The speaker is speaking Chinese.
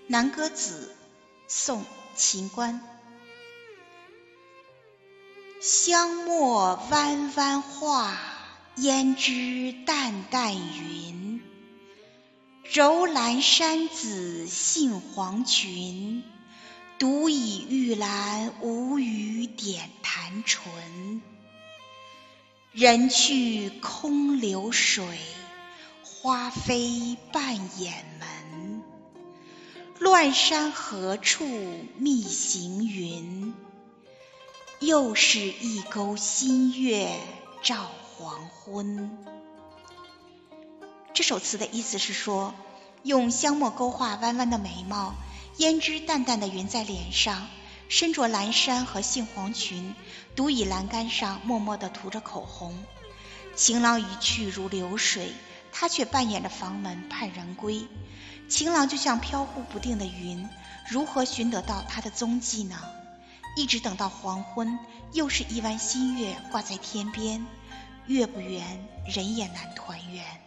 南歌子，宋·秦观。香墨弯弯画，胭脂淡淡云。柔兰山子杏黄裙，独倚玉兰无语点弹唇。人去空流水，花飞半掩门。乱山何处觅行云？又是一钩新月照黄昏。这首词的意思是说，用香墨勾画弯弯的眉毛，胭脂淡淡的匀在脸上，身着蓝衫和杏黄裙，独倚栏杆上默默地涂着口红。情郎一去如流水，他却扮演着房门盼人归。情郎就像飘忽不定的云，如何寻得到他的踪迹呢？一直等到黄昏，又是一弯新月挂在天边，月不圆，人也难团圆。